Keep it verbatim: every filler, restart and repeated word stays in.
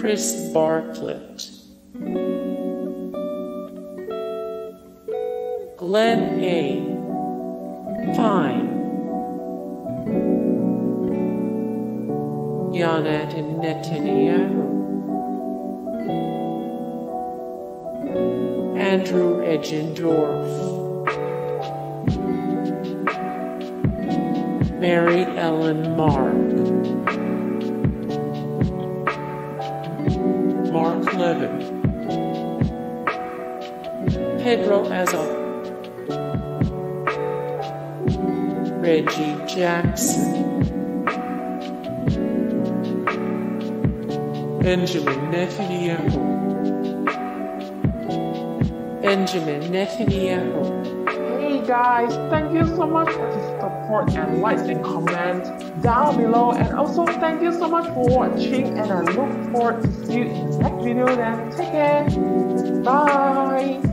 Chris Bartlett, Glenn A. Fine, Yonatan Netanyahu, Andrew Egendorf, Mary Ellen Mark, Mark Levin, Pedro Azar, Reggie Jackson, Benjamin Netanyahu, Benjamin Netanyahu. Hey guys, thank you so much for the support and likes and comments down below, and also thank you so much for watching, and I look forward to see you in the next video. Then take care, bye.